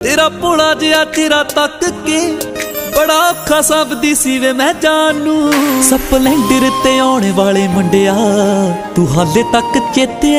तेरा भोला जिहा चेहरा तक के बड़ा औखा सभदी सी वे मैं जानू। स्पलेंडर ते आने वाले मुंडिया तू हाले तक चेते